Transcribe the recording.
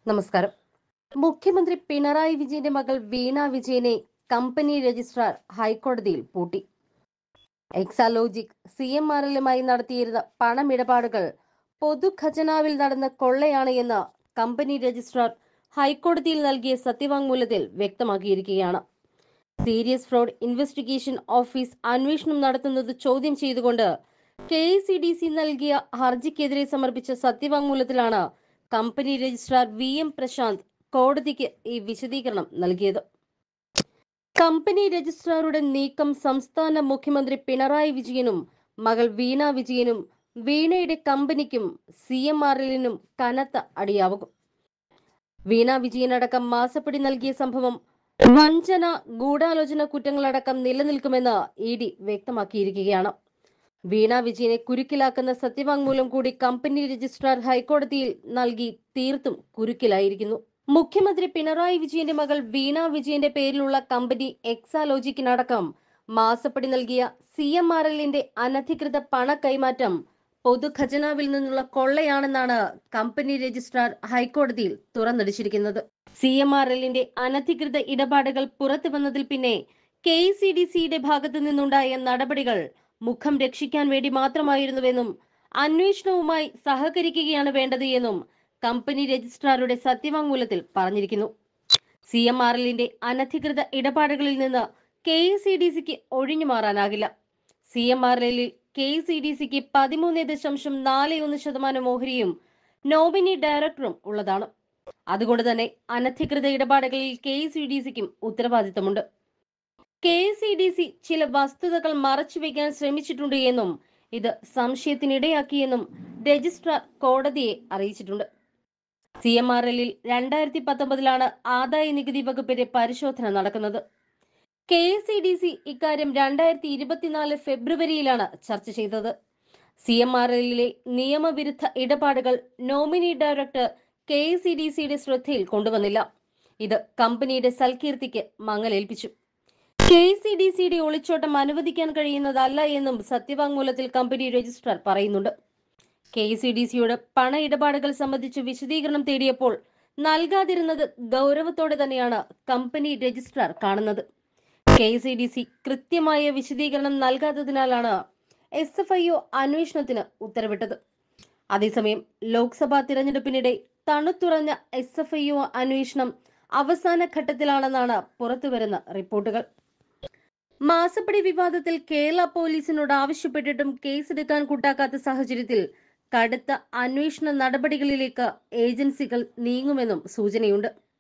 നമസ്കാരം. മുഖ്യമന്ത്രി പിണറായി വിജയന്റെ മകൾ വീണ വിജയനെ കമ്പനി രജിസ്ട്രാർ ഹൈക്കോടതിയിൽ പൂട്ടി. എക്സാലോജിക് CMRL-ലുമായി നടത്തിയിരുന്ന പണമിടപാടുകൾ പൊതുഖജനാവിൽ നടന്ന കൊള്ളയാണ് എന്ന് കമ്പനി രജിസ്ട്രാർ ഹൈക്കോടതിയിൽ നൽകിയ സത്യവാങ്മൂലത്തിൽ വ്യക്തമാക്കിയിരിക്കുകയാണ്. സീരിയസ് ഫ്രോഡ് ഇൻവെസ്റ്റിഗേഷൻ ഓഫീസ് അന്വേഷണം നടത്തുന്നത് ചോദ്യം ചെയ്തുകൊണ്ട് KCDC നൽകിയ ഹർജിക്കെതിരെ സമർപ്പിച്ച സത്യവാങ്മൂലത്തിലാണ് കമ്പനി രജിസ്ട്രാർ VM പ്രശാന്ത് കോടതിക്ക് ഈ വിശദീകരണം നൽകിയത്. കമ്പനി രജിസ്ട്രാറുടെ നീക്കം സംസ്ഥാന മുഖ്യമന്ത്രി പിണറായി വിജയനും മകൾ വീണ വിജയനും വീണയുടെ കമ്പനിക്കും CMRL-നും കനത്ത അടിയാവും. വീണ വിജയനടക്കം മാസപ്പടി നൽകിയ സംഭവം വഞ്ചന, ഗൂഢാലോചന കുറ്റങ്ങളടക്കം നിലനിൽക്കുമെന്ന് ED വ്യക്തമാക്കിയിരിക്കുകയാണ്. വീണ വിജയനെ കുരുക്കിലാക്കുന്ന സത്യവാങ്മൂലം കൂടി കമ്പനി രജിസ്ട്രാർ ഹൈക്കോടതിയിൽ നൽകി തീർത്തും കുരുക്കിലായിരിക്കുന്നു. മുഖ്യമന്ത്രി പിണറായി വിജയന്റെ മകൾ വീണ വിജയന്റെ പേരിലുള്ള കമ്പനി എക്സാലോജിക്കിനടക്കം മാസപ്പടി നൽകിയ CMRL-ന്റെ അനധികൃത പണ കൈമാറ്റം പൊതുഖജനാവിൽ നിന്നുള്ള കൊള്ളയാണെന്നാണ് കമ്പനി രജിസ്ട്രാർ ഹൈക്കോടതിയിൽ തുറന്നടിച്ചിരിക്കുന്നത്. CMRL-ന്റെ അനധികൃത ഇടപാടുകൾ പുറത്തു വന്നതിൽ പിന്നെ KCDC-യുടെ ഭാഗത്തു നിന്നുണ്ടായ നടപടികൾ മുഖം രക്ഷിക്കാൻ വേണ്ടി മാത്രമായിരുന്നുവെന്നും അന്വേഷണവുമായി സഹകരിക്കുകയാണ് വേണ്ടത് എന്നും കമ്പനി രജിസ്ട്രാറുടെ സത്യവാങ്മൂലത്തിൽ പറഞ്ഞിരിക്കുന്നു. CMRL-ന്റെ അനധികൃത ഇടപാടുകളിൽ നിന്ന് KCDC-ക്ക് ഒഴിഞ്ഞു മാറാനാകില്ല. CMRL-ൽ KCDC-ക്ക് 13.41% ഓഹരിയും നോമിനി ഡയറക്ടറും ഉള്ളതാണ്. അതുകൊണ്ട് തന്നെ അനധികൃത ഇടപാടുകളിൽ KCDC-ക്കും ഉത്തരവാദിത്തമുണ്ട്. KCDC ചില വസ്തുതകൾ മറച്ചുവെക്കാൻ ശ്രമിച്ചിട്ടുണ്ട് എന്നും ഇത് സംശയത്തിനിടയാക്കിയെന്നും രജിസ്ട്രാർ കോടതിയെ അറിയിച്ചിട്ടുണ്ട്. CMRL-ൽ 2019-ലാണ് ആദായ നികുതി വകുപ്പിന്റെ പരിശോധന നടക്കുന്നത്. KCDC ഇക്കാര്യം 2024 ഫെബ്രുവരിയിലാണ് ചർച്ച ചെയ്തത്. CMRL-ലെ നിയമവിരുദ്ധ ഇടപാടുകൾ നോമിനി ഡയറക്ടർ KCDC-യുടെ ശ്രദ്ധയിൽ കൊണ്ടുവന്നില്ല. ഇത് കമ്പനിയുടെ സൽകീർത്തിക്ക് മങ്ങലേൽപ്പിച്ചു. KCDC-യുടെ ഒളിച്ചോട്ടം അനുവദിക്കാൻ കഴിയുന്നതല്ല എന്നും സത്യവാങ്മൂലത്തിൽ കമ്പനി രജിസ്ട്രാർ പറയുന്നുണ്ട്. KCDC-യോട് പണ ഇടപാടുകൾ സംബന്ധിച്ച് വിശദീകരണം തേടിയപ്പോൾ നൽകാതിരുന്നത് ഗൗരവത്തോടെ തന്നെയാണ് കമ്പനി രജിസ്ട്രാർ കാണുന്നത്. KCDC കൃത്യമായ വിശദീകരണം നൽകാത്തതിനാലാണ് SFIO അന്വേഷണത്തിന് ഉത്തരവിട്ടത്. അതേസമയം ലോക്സഭാ തിരഞ്ഞെടുപ്പിനിടെ തണുത്തുറഞ്ഞ SFIO അന്വേഷണം അവസാന ഘട്ടത്തിലാണെന്നാണ് പുറത്തുവരുന്ന റിപ്പോർട്ടുകൾ. മാസപ്പടി വിവാദത്തിൽ കേരള പോലീസിനോട് ആവശ്യപ്പെട്ടിട്ടും കേസെടുക്കാൻ കൂട്ടാക്കാത്ത സാഹചര്യത്തിൽ കടുത്ത അന്വേഷണ നടപടികളിലേക്ക് ഏജൻസികൾ നീങ്ങുമെന്നും സൂചനയുണ്ട്.